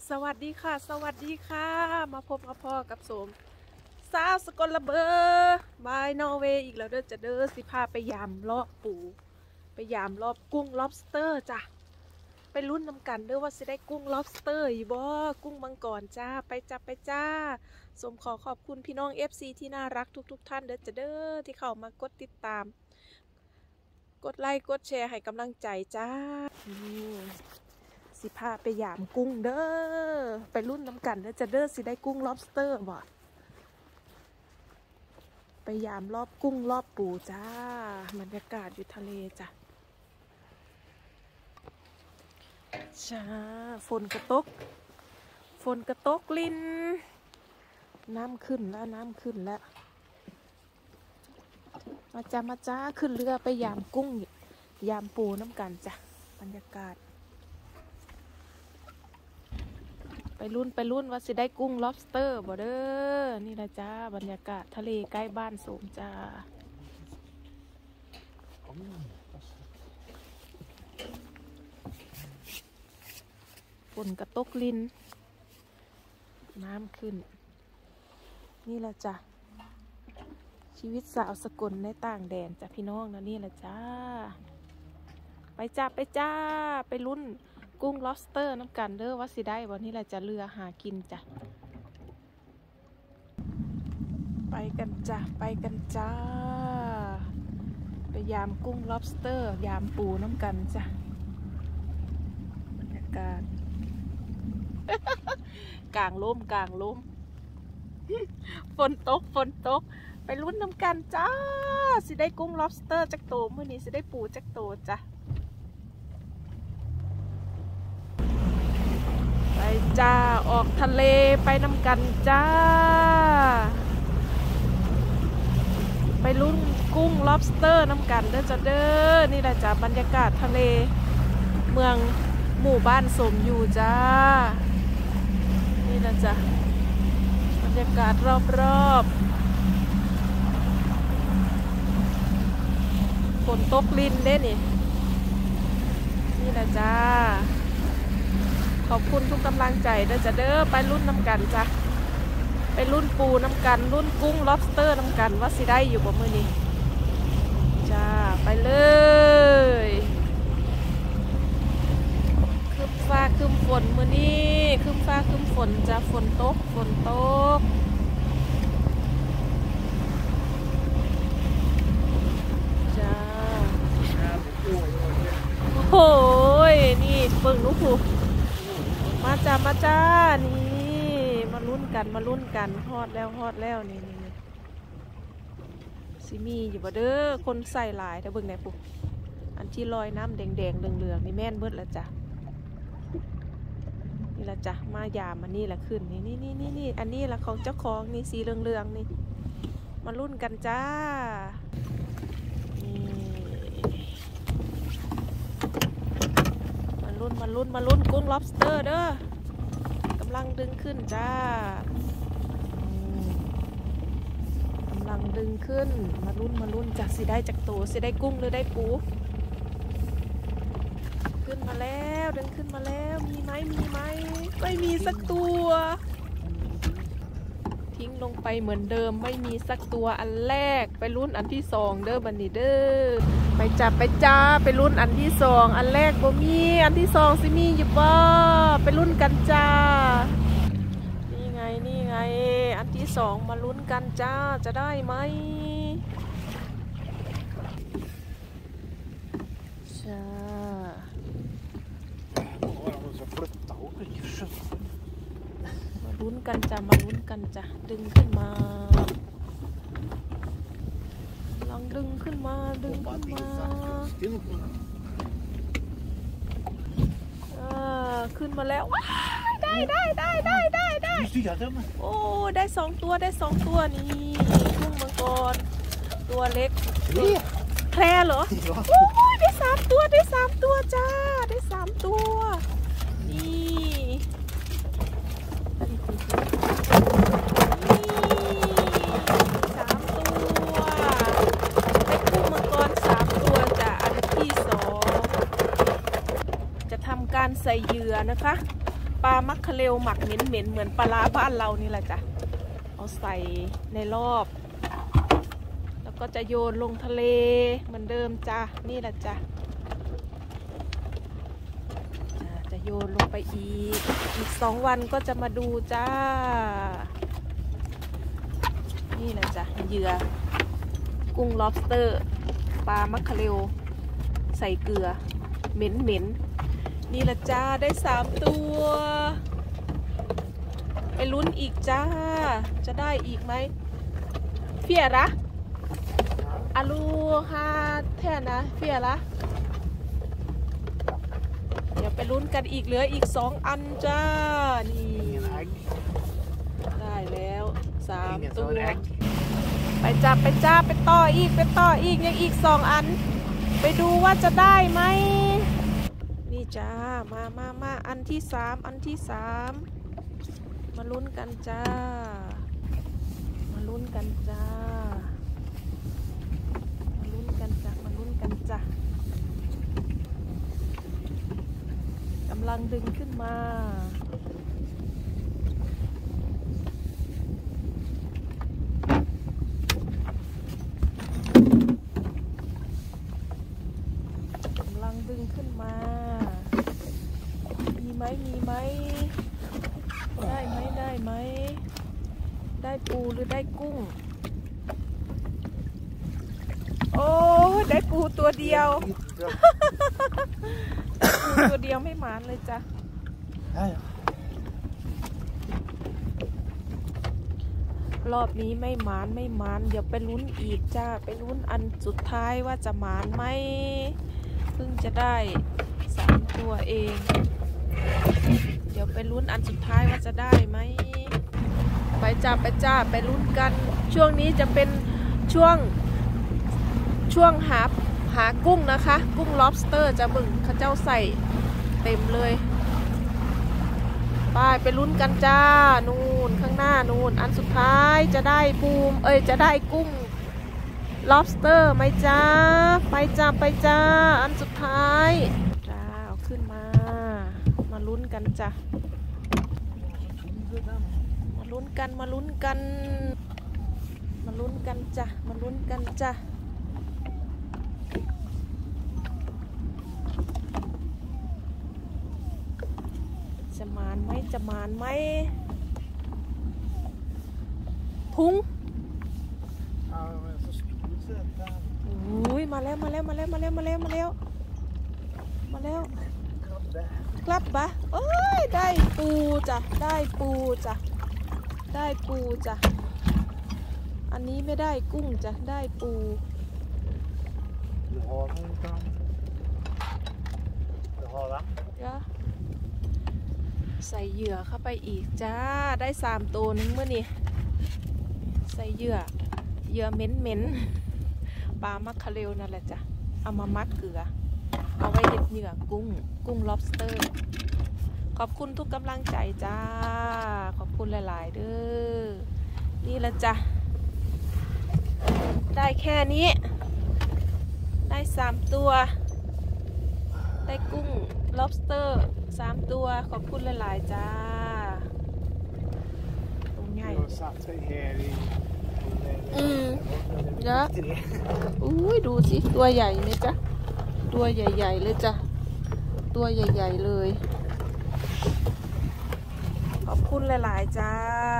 สวัสดีค่ะสวัสดีค่ะมาพบกับพ่อกับสมสาวสกลเบอร์บายนอร์เวย์อีกแล้วเด้อจะเด้อสิพาไปยามรอบปูไปยามรอบกุ้ง lobster จ้ะไปลุ้นน้ำกันเด้อว่าสิได้กุ้ง lobster อยู่บ่กุ้งมังกรจ้าไปจับไปจ้าสมขอขอบคุณพี่น้อง FC ที่น่ารักทุกท่านเด้อจะเด้อที่เข้ามากดติดตามกดไลค์กดแชร์ให้กำลังใจจ้าสิพาไปยามกุ้งเด้อไปรุ่นน้ำกันเด้อจะเด้อสิได้กุ้ง lobster บ่ไปยามรอบกุ้งรอบปูจ้าบรรยากาศอยู่ทะเลจ้ะจ้าฝนกระตกลินน้ำขึ้นแล้วมาจ้าขึ้นเรือไปยามกุ้งยามปูน้ำกันจ้ะบรรยากาศไปรุ่นว่าสิได้กุ้ง lobster บ่เด้อนี่นะจ้าบรรยากาศทะเลใกล้บ้านสมจ้าฝนกระตกลินน้ำขึ้นนี่แหละจ้ะชีวิตสาวสกลในต่างแดนจ้ะพี่น้องนะนี่แหละจ้าไปจ้าไปรุ่นกุ้ง lobster น้ำกันเด้อว่าสิได้วันนี้แหละจะเรือหากินจ้ะไปกันจ้าไปยามกุ้ง lobster ยามปูน้ำกันจ้ะบรรยากาศ กลางลมฝนตกไปลุ้นน้ำกันจ้าสิได้กุ้ง lobster จักโตมื้อนี้สิได้ปูจักโตจ้ะไปจ้าออกทะเลไปน้ำกันจ้าไปลุ้นกุ้ง lobster น้ำกันเด้อจ้าเด้อนี่แหละจ้าบรรยากาศทะเลเมืองหมู่บ้านสมอยู่จ้านี่แหละจ้าบรรยากาศรอบฝนตกลินเด้นี่แหละจ้าขอบคุณทุกกำลังใจเด้อจ้ะเด้อไปรุ่นน้ำกันจ้ะไปรุ่นปูน้ำกันรุ่นกุ้ง lobster น้ำกันว่าสิได้อยู่บ่มื้อนี้จ้าไปเลยคืมฟ้าคืมฝนมื้อนี้คืมฟ้าคืมฝนจ้ะฝนตกจ้าโอ้ยนี่เบิ่งลูกผู้มาจ้านี่มาลุ้นกันฮอดแล้วนี่สิมีอยู่บ่เด้อคนใส่หลายแต่เบิ่งแหน่ปุ๊อันที่ลอยน้ำแดงเหลืองนี่แม่นเบิดแล้วจ้ะนี่ละจ้ะมายามอันนี้ละขึ้นนี่อันนี้ละของเจ้าของนี่สีเหลืองนี่มาลุ้นกันจ้ามาลุ้นกุ้ง lobster เด้อกำลังดึงขึ้นจ้ากำลังดึงขึ้นมาลุ้นจากสิได้จากโตสิได้กุ้งหรือได้ปูขึ้นมาแล้วดึงขึ้นมาแล้วมีไหมไม่มีสักตัวทิ้งลงไปเหมือนเดิมไม่มีสักตัวอันแรกไปลุ้นอันที่2เด้อบัดนี้เด้อไปจ้าไปลุ้นอันที่2อันแรกบ่มีอันที่2สิมีอยู่บ่ไปลุ้นกันจ้านี่ไงอันที่2มาลุ้นกันจ้าจะได้ไหมจ้ามาลุ้นกันจ้าดึงขึ้นมาลองดึงขึ้นมาขึ้นมาแล้วว้าได้โอ้ได้2ตัวนี่กุ้งมังกรตัวเล็กแพร่เหรอโอ้ยได้3ตัวจ้าได้3ตัวนี่ใส่เหยื่อนะคะปปลามักคะเลวหมักเหม็นเหมือนปลาร้าบ้านเรานี่แหละจ้ะเอาใส่ในรอบแล้วก็จะโยนลงทะเลเหมือนเดิมจ้ะนี่แหละจ้ะจะโยนลงไปอีก2 วันก็จะมาดูจ้านี่แหละจ้ะเหยื่อกุ้ง lobster ปลามักคะเลวใส่เกลือเหม็นนี่แหละจ้าได้3 ตัวไปลุ้นอีกจ้าจะได้อีกไหมเฟียระอาลูฮาแท่นะเฟียระเดี๋ยวไปลุ้นกันอีกเหลืออีก2 อันจ้านี่ได้แล้ว3 ตัวไปจับไปต่ออีกยังอีก2 อันไปดูว่าจะได้ไหมนี่จ้ามาอันที่3มาลุ้นกันจ้ามาลุ้นกันจ้ากำลังดึงขึ้นมากำลังดึงขึ้นมามีไหมได้ไหมได้ปูหรือได้กุ้งโอ้ได้ปูตัวเดียวปูตัวเดียวไม่หมานเลยจ้ะรอบนี้ไม่หมานเดี๋ยวไปลุ้นอีกจ้าไปลุ้นอันสุดท้ายว่าจะหมานไหมเพิ่งจะได้3 ตัวเองเดี๋ยวไปลุ้นอันสุดท้ายว่าจะได้ไหมไปจ้าไปลุ้นกันช่วงนี้จะเป็นช่วงหากุ้งนะคะกุ้ง lobster จะบึ่งเขาเจ้าใส่เต็มเลยไปลุ้นกันจ้านู่นข้างหน้านู่นอันสุดท้ายจะได้จะได้กุ้ง lobster ไหมจ้าไปจ้าอันสุดท้ายจ้าเอาขึ้นมาลุ้นกันจ้ะมาลุ้นกันจ้ะจะมานไหมพุงอุ้ยมาแล้วกลับปะเอ้ยได้ปูจ้ะอันนี้ไม่ได้กุ้งจ้ะได้ปูใส่เหยื่อเข้าไปอีกจ้าได้3 ตัวนึงเมื่อนี่ใส่เหยื่อเหม็นปลามักคะเลวนั่นแหละจ้ะเอามามัดเกลือเอาไว้เด็ดเหยื่อกุ้ง lobster ขอบคุณทุกกำลังใจจ้าขอบคุณหลายๆเด้อนี่ละจ้ะได้แค่นี้ได้3 ตัวได้กุ้ง lobster 3 ตัวขอบคุณหลายๆจ้าตรงใหญ่เยอะอุ้ยดูสิตัวใหญ่ไหมจ๊ะตัวใหญ่ๆเลยจ้ะตัวใหญ่ๆเลยขอบคุณหลายๆจ้า